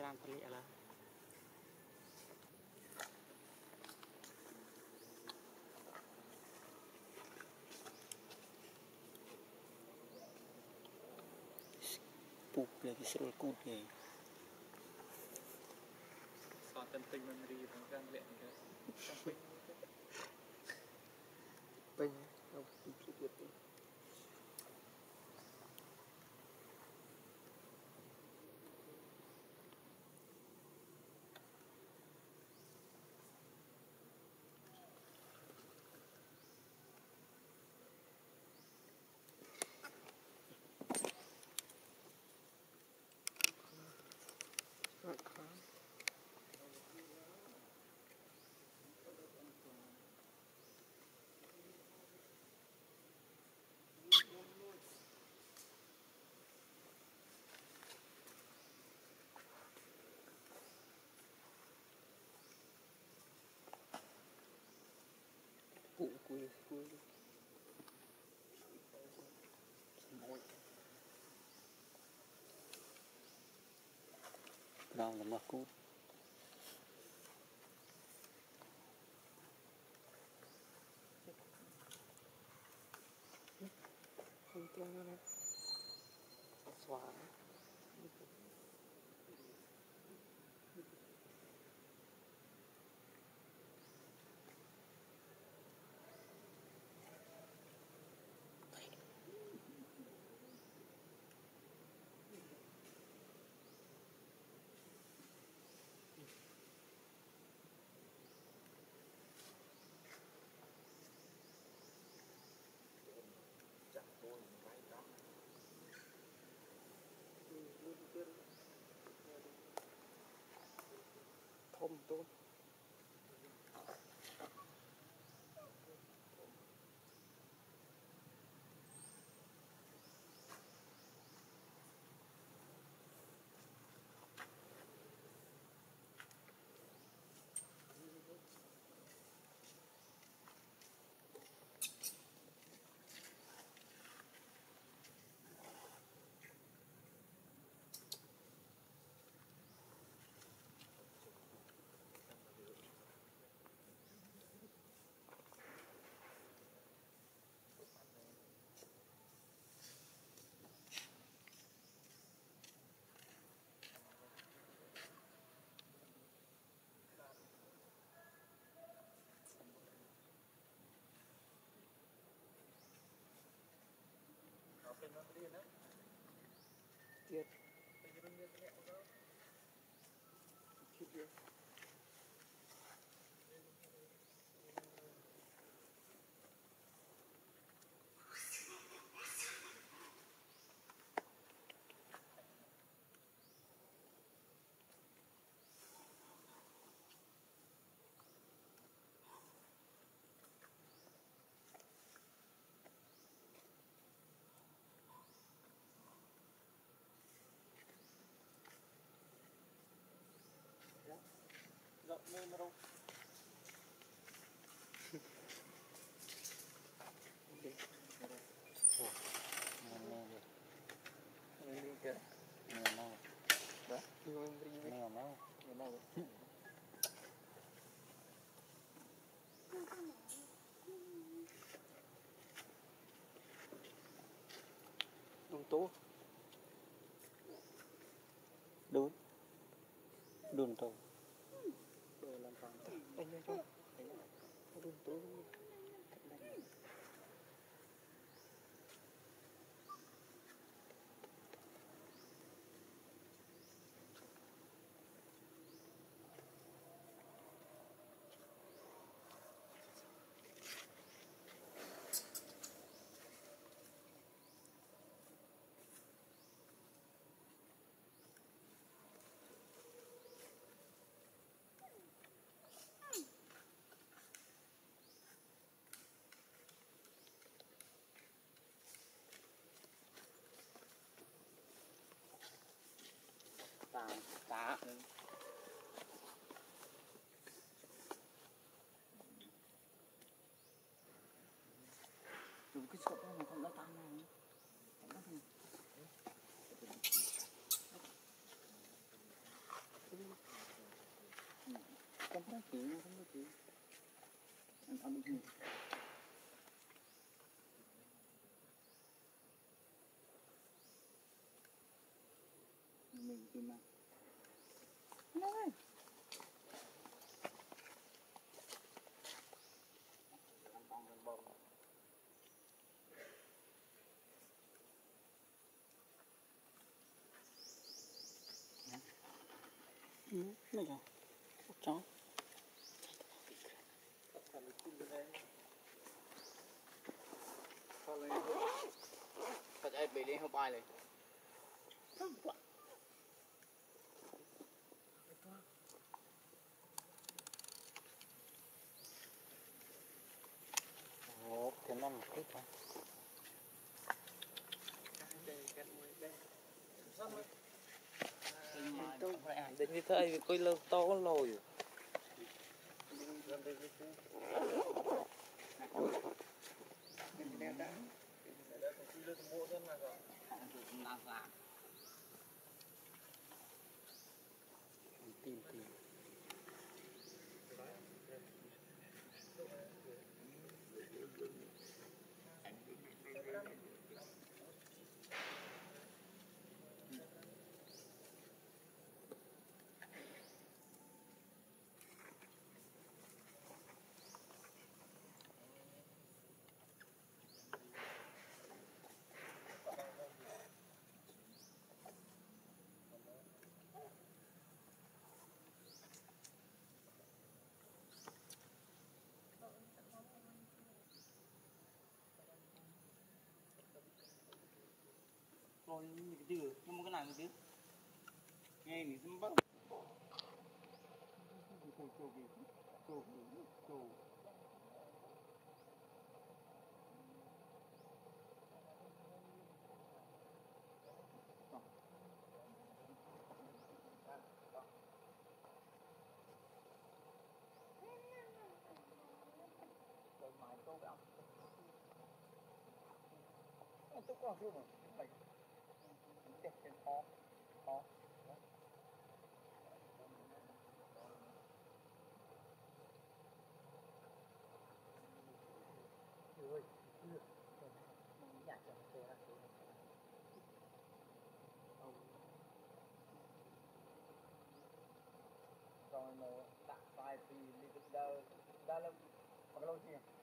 ram phật lệ là bụp là cái sợi cụt này so tân tinh memory bằng gan lệ cái trong pin pin không biết cụ cùi nào là mặc cút không trông nữa xóa thông tốt tiết rộng lên đâu lên kìa đó mèo máu đúng tố đốn đốn tàu làm phẳng đánh lên cho đốn tố tá dùng cái sọt này không đã tan này không có chịu nó không có chịu anh ăn đi mình tìm mà nói này rồi chó phải ai bị lên không aiเลยthế năm một chút thôi đến như thế coi lơ to lồi tìm rồi mình cái chứ nhưng mà cái này chứ nghe thì không bắt tôi có không phải chết trên khó khó rồi rồi nó đặt vài thì đi được đâu đó là bao lâu chưa